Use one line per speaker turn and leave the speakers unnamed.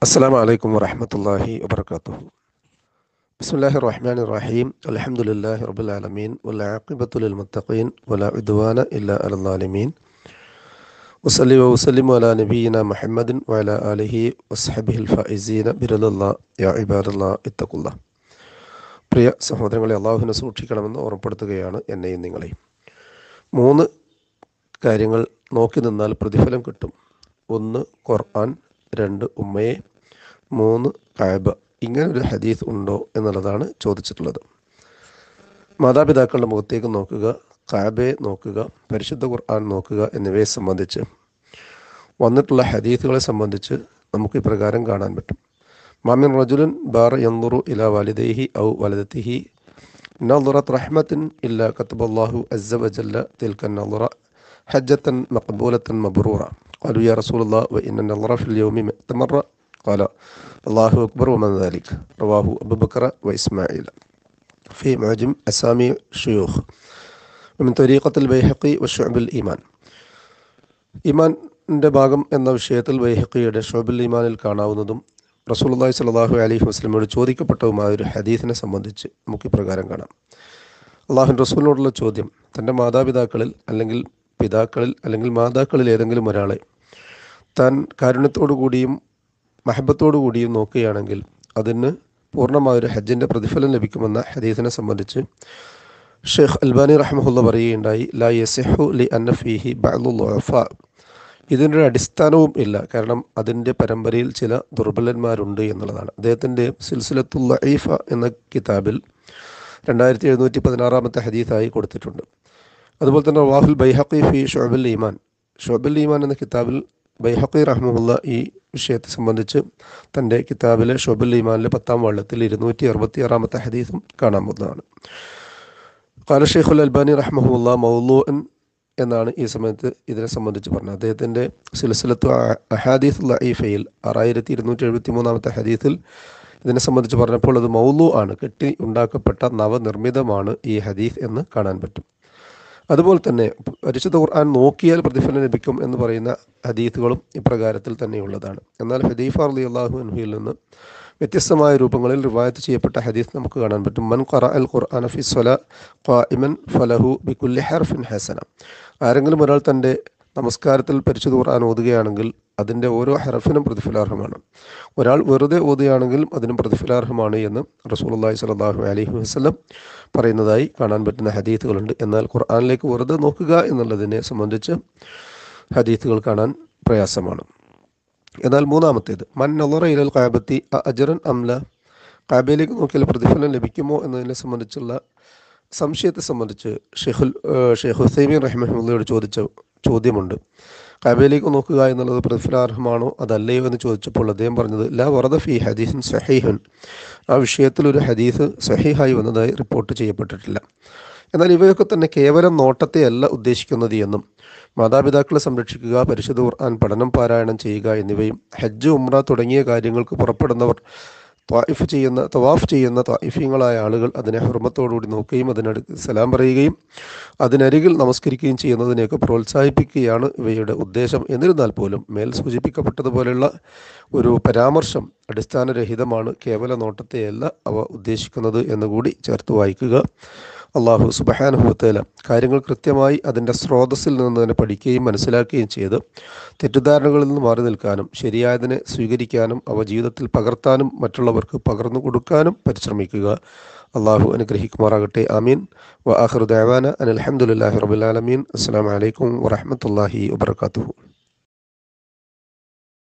അസ്സലാമു അലൈക്കും വറഹ്മത്തുള്ളാഹി വബറകാതുഹു. ബിസ്മില്ലാഹിർ റഹ്മാനിർ റഹീം. അൽഹംദുലില്ലാഹി റബ്ബിൽ ആലമീൻ വൽ ആഖിബത്തു ലിൽ മുത്തഖീൻ വലാ ഉദ്വാന ഇല്ലാ അലൽ ളാലിമീൻ. വസല്ലി വസല്ലിമു അലാ നബിയിനാ മുഹമ്മദിൻ വഅലാ ആലിഹി വസ്ഹബിഹിൽ ഫായിസീന ബിറളില്ലാഹി യാ ഇബാദല്ലാഹ് ഇത്തഖുല്ലാഹ്. പ്രിയ സഹോദരങ്ങളെ, അല്ലാഹുവിനെ സൂക്ഷിക്കണമെന്ന് ഓർമ്മപ്പെടുത്തുകയാണ് എന്നെയും നിങ്ങളെയും. 3 കാര്യങ്ങൾ നോക്കി നിന്നാൽ പ്രതിഫലം കിട്ടും. 1 ഖുർആൻ, 2 ഉമ്മയെ, 3 കഅബ. ഇങ്ങനൊരു ഹദീസ് ഉണ്ടോ എന്നുള്ളതാണ് ചോദിച്ചിട്ടുള്ളത്. മാതാപിതാക്കളുടെ മുഖത്തേക്ക് നോക്കുക, കഅബയെ നോക്കുക, പരിശുദ്ധ ഖുർആൻ നോക്കുക എന്നിവയെ സംബന്ധിച്ച് വന്നിട്ടുള്ള ഹദീസുകളെ സംബന്ധിച്ച് നമുക്ക് ഇപ്രകാരം കാണാൻ പറ്റും. മാമിൻ റജുലുൻ ബാറ യൻദുറു ഇലാ വാലിദൈഹി ഔ വലദതിഹി നദറത് റഹ്മത്തിൻ ഇല്ലാ കതബല്ലാഹു അസ്സ വജല്ല തിൽക നദറ ഹജ്ജത്തൻ മഖബൂലത്തൻ മബ്റൂറ. ഖാലു യാ റസൂലല്ലാഹ് വഇന്ന നദറ ഫിൽ യൗമി മിഅത മറ. ഖാല അല്ലാഹു അക്ബർ വമൻ ദാലിക. റവാഹു അബൂബക്കർ വഇസ്മാഈൽ ഫി മുഅ്ജം അസാമി ശുയൂഖ് മിൻ തരീഖത്തുൽ ബൈഹഖി വശുഅബുൽ ഈമാൻ. ഈമാനിൻ്റെ ഭാഗം എന്ന വിഷയത്തിൽ ബൈഹഖിയുടെ ശുഅബുൽ ഈമാനിൽ കാണാവുന്നതും റസൂലുള്ളാഹി സ്വല്ലല്ലാഹു അലൈഹി വസല്ലമയോട് ചോദിക്കപ്പെട്ടതുമായ ഒരു ഹദീസിനെ സംബന്ധിച്ച് നമുക്ക് ഇപ്രകാരം കാണാം. അല്ലാഹുവിൻ്റെ റസൂലിനോടുള്ള ചോദ്യം: തൻ്റെ മാതാപിതാക്കളിൽ അല്ലെങ്കിൽ പിതാക്കളിൽ അല്ലെങ്കിൽ മാതാക്കളിൽ ഏതെങ്കിലും ഒരാളെ താൻ കാരുണ്യത്തോടു കൂടിയും മഹബത്തോടു കൂടിയും നോക്കുകയാണെങ്കിൽ അതിന് പൂർണ്ണമായൊരു ഹജ്ജിൻ്റെ പ്രതിഫലം ലഭിക്കുമെന്ന ഹദീസിനെ സംബന്ധിച്ച് ഷെയ്ഖ് അൽബാനി റഹ്മഹുള്ള പറയുകയുണ്ടായി, ലാ യസിഹു ലി അന്ന ഫീഹി ബഅ്ദുൽ ളുഅഫാ. ഇതിൻ്റെ അടിസ്ഥാനവും ഇല്ല, കാരണം അതിൻ്റെ പരമ്പരയിൽ ചില ദുർബലന്മാരുണ്ട് എന്നുള്ളതാണ്. അദ്ദേഹത്തിൻ്റെ സിൽസിലത്തുൽ ലഈഫ എന്ന കിതാബിൽ 2716 ഹദീസായി കൊടുത്തിട്ടുണ്ട്. അതുപോലെ തന്നെ റവാഹുൽ ബൈഹഖി ഫി ശുഅബുൽ ഈമാൻ, ശുഅബുൽ ഈമാൻ എന്ന കിതാബിൽ ബൈഹഖി റഹ്മഹുള്ള ഈ വിഷയത്തെ സംബന്ധിച്ച് തൻ്റെ കിതാബിലെ ശുഅബുൽ ഈമാനിലെ 10-ാം വാള്യത്തിൽ 266 ഹദീസും കാണാവുന്നതാണ്. ഖാല ഷെയ്ഖുൽ അൽബാനി റഹ്മഹുള്ള മൗളൂഅൻ എന്നാണ് ഈ സമയത്ത് ഇതിനെ സംബന്ധിച്ച് പറഞ്ഞത്. അദ്ദേഹത്തിൻ്റെ സിൽസിലത്തു അഹാദീസ് ലഈഫയിൽ 6273 ഹദീസിൽ ഇതിനെ സംബന്ധിച്ച് പറഞ്ഞപ്പോൾ അത് മൗളൂ ആണ്, കെട്ടി ഉണ്ടാക്കപ്പെട്ട നവനിർമ്മിതമാണ് ഈ ഹദീസ് എന്ന് കാണാൻ പറ്റും. അതുപോലെ തന്നെ പരിശുദ്ധ ഖുർആൻ നോക്കിയാൽ പ്രതിഫലം ലഭിക്കും എന്ന് പറയുന്ന ഹദീസുകളും ഇപ്രകാരത്തിൽ തന്നെയുള്ളതാണ്. എന്നാൽ ഹുദൈഫ റളിയല്ലാഹു അൻഹുവിൽ നിന്ന് വ്യത്യസ്തമായ രൂപങ്ങളിൽ റിവായത്ത് ചെയ്യപ്പെട്ട ഹദീസ് നമുക്ക് കാണാൻ പറ്റും. മൻ ഖറഅൽ ഖുർആന ഫി സ്വലാ ഖായിമൻ ഫലഹു ബികുല്ലി ഹർഫിൻ ഹസന. ആരെങ്കിലും ഒരാൾ തൻ്റെ നമസ്കാരത്തിൽ പരിശുദ്ധ ഖുർആൻ ഓതുകയാണെങ്കിൽ അതിൻ്റെ ഓരോ ഹർഫിനും പ്രതിഫലാർഹമാണ്. ഒരാൾ വെറുതെ ഓതുകയാണെങ്കിലും അതിനും പ്രതിഫലാർഹമാണ് എന്ന് റസൂലുള്ളാഹി സ്വല്ലല്ലാഹു അലൈഹി വസല്ലം പറയുന്നതായി കാണാൻ പറ്റുന്ന ഹദീസുകളുണ്ട്. എന്നാൽ ഖുർആനിലേക്ക് വെറുതെ നോക്കുക എന്നുള്ളതിനെ സംബന്ധിച്ച് ഹദീസുകൾ കാണാൻ പ്രയാസമാണ്. എന്നാൽ 3-ാമത്തേത് മൻ നളറ ഇലൽ ഖഅബത്തി അജ്റൻ അംല. ഖഅബയിലേക്ക് നോക്കിയാൽ പ്രതിഫലം ലഭിക്കുമോ എന്നതിനെ സംബന്ധിച്ചുള്ള സംശയത്തെ സംബന്ധിച്ച് ഷെയ്ഖ് ഉസൈമീൻ റഹിമഹുള്ളയോട് ചോദിച്ച ചോദ്യമുണ്ട്. ഖഅബയിലേക്ക് നോക്കുക എന്നുള്ളത് പ്രതിഫലാർഹമാണോ അതല്ലയോ എന്ന് ചോദിച്ചപ്പോൾ അദ്ദേഹം പറഞ്ഞത് ലാ വറദ ഫീ ഹദീസിൻ സഹീഹുൻ. ആ വിഷയത്തിൽ ഒരു ഹദീസ് സഹീഹായി വന്നതായി റിപ്പോർട്ട് ചെയ്യപ്പെട്ടിട്ടില്ല. എന്നാൽ ഇവയൊക്കെ തന്നെ കേവലം നോട്ടത്തെ അല്ല ഉദ്ദേശിക്കുന്നത് എന്നും മാതാപിതാക്കളെ സംരക്ഷിക്കുക, പരിശുദ്ധ ഖുർആൻ പഠനം പാരായണം ചെയ്യുക എന്നിവയും ഹജ്ജ് ഉംറ തുടങ്ങിയ കാര്യങ്ങൾക്ക് പുറപ്പെടുന്നവർ തവാഫ് ചെയ്യുന്ന ത്വായിഫീങ്ങളായ ആളുകൾ അതിനെ ഹുർമത്തോടുകൂടി നോക്കുകയും അതിനടുത്ത് സലാം പറയുകയും അതിനരികിൽ നമസ്കരിക്കുകയും ചെയ്യുന്നതിനെയൊക്കെ പ്രോത്സാഹിപ്പിക്കുകയാണ് ഇവയുടെ ഉദ്ദേശം. എന്നിരുന്നാൽ പോലും മേൽ സൂചിപ്പിക്കപ്പെട്ടതുപോലെയുള്ള ഒരു പരാമർശം അടിസ്ഥാനരഹിതമാണ്, കേവല നോട്ടത്തെയല്ല അവ ഉദ്ദേശിക്കുന്നത് എന്നുകൂടി ചേർത്ത് വായിക്കുക. അള്ളാഹു സുബ്ഹാനഹു വ തആല കാര്യങ്ങൾ കൃത്യമായി അതിൻ്റെ സ്രോതസ്സിൽ നിന്ന് തന്നെ പഠിക്കുകയും മനസ്സിലാക്കുകയും ചെയ്ത് തെറ്റിദ്ധാരണകളിൽ നിന്ന് മാറി നിൽക്കാനും ശരിയായതിനെ സ്വീകരിക്കാനും അവ ജീവിതത്തിൽ പകർത്താനും മറ്റുള്ളവർക്ക് പകർന്നു കൊടുക്കാനും പരിശ്രമിക്കുക. അള്ളാഹു അനുഗ്രഹിക്കുമാറാകട്ടെ. ആമീൻ. വ ആഖിറു ദഅവാന അനിൽ ഹംദുലില്ലാഹി റബ്ബിൽ ആലമീൻ. അസ്സലാമു അലൈക്കും വറഹ്മത്തുള്ളാഹി വബറകാതുഹു.